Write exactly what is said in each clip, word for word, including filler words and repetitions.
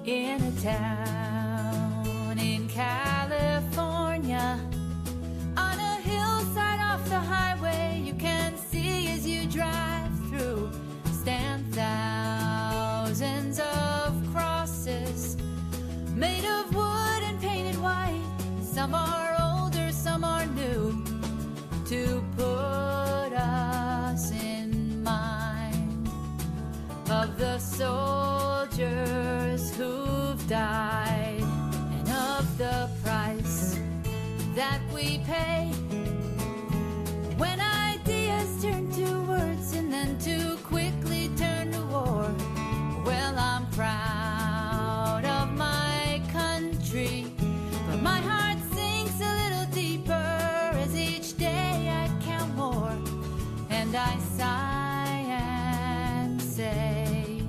in a town in California, on a hillside off the highway, you can see as you drive through, stand thousands of crosses made of wood and painted white. Some are older, some are new, to put us in mind of the soldiers who've died, and of the price that we pay when ideas turn to words and then too quickly turn to war. Well, I'm proud of my country, but my heart sinks a little deeper as each day I count more, and I sigh and say,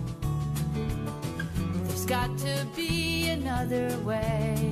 there's got to be another way.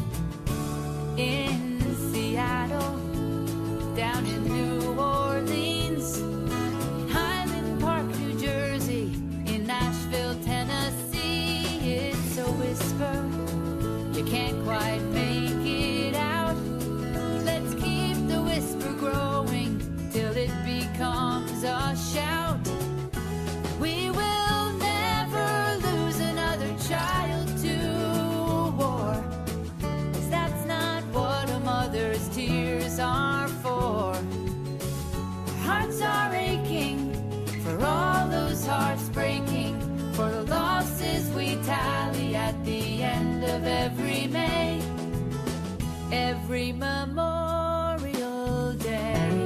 In Seattle, down in New Orleans, in Highland Park, New Jersey, in Nashville, Tennessee, it's a whisper, you can't quite make it out. Let's keep the whisper growing till it becomes a shout. We will never lose another child to war, 'cause that's not what a mother's tears are for. Our hearts are aching for all those hearts breaking, for the losses we tally at the end of every May, every Memorial Day.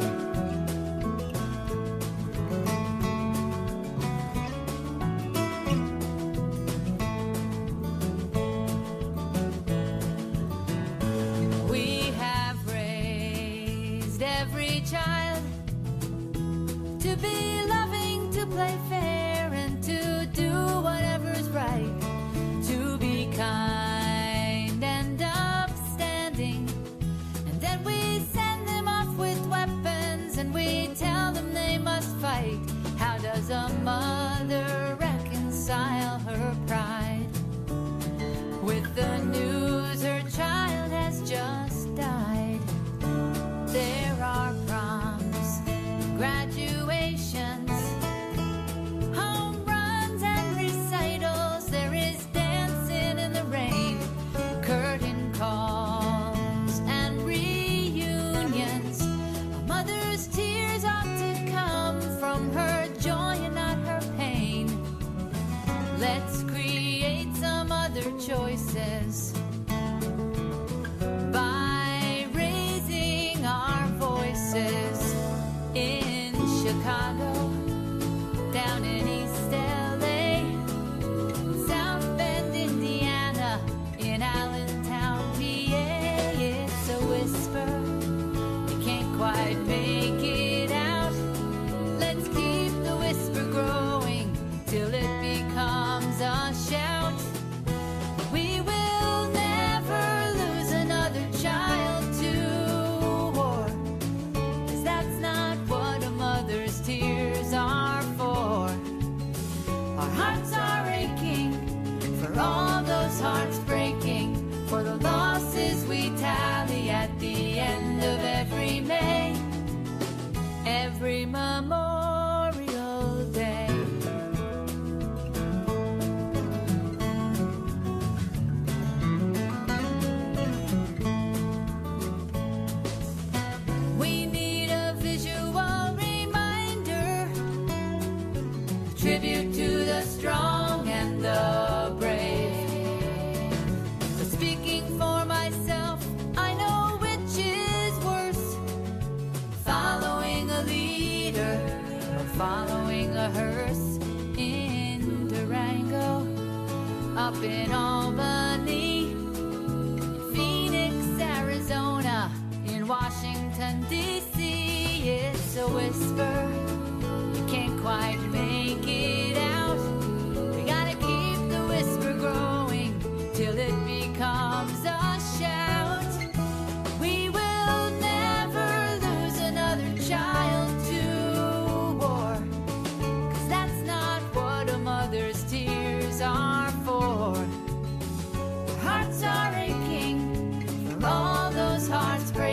We have raised every child to be loving, to play fair, and to do whatever's right, to be kind and upstanding. And then we send them off with weapons and we tell them they must fight. How does a mother reconcile her pride with the news her child has just died? There are proms, graduations, home runs and recitals. There is dancing in the rain, curtain calls and reunions. A mother's tears ought to come from her joy and not her pain. Let's create some other choices by raising our voices. In Chicago, down in East L A, South Bend, Indiana, in Allentown, P A, it's a whisper, you can't quite make it out. Let's keep the whisper growing till it becomes a shout. We will never lose another child to war, 'cause that's not what a mother's tears are for. Our hearts are aching for all those hearts breaking, for the losses we tally at the end of every May, every Memorial Day. We need a visual reminder, a tribute to the strong and the brave. But speaking for myself, I know which is worse, following a leader or following a hearse. In Durango, up in Albany, in Phoenix, Arizona, in Washington, D C, it's a whisper, you can't quite make it out. We gotta keep the whisper growing till it becomes a shout. We will never lose another child to war, 'cause that's not what a mother's tears are for. hearts break.